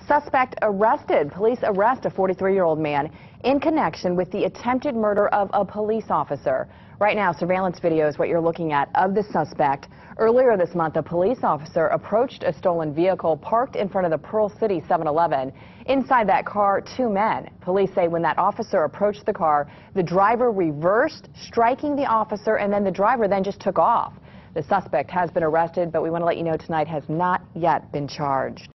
Suspect arrested. Police arrest a 43-year-old man in connection with the attempted murder of a police officer. Right now, surveillance video is what you're looking at of the suspect. Earlier this month, a police officer approached a stolen vehicle parked in front of the Pearl City 7-Eleven. Inside that car, two men. Police say when that officer approached the car, the driver reversed, striking the officer, and then the driver then just took off. The suspect has been arrested, but we want to let you know tonight has not yet been charged.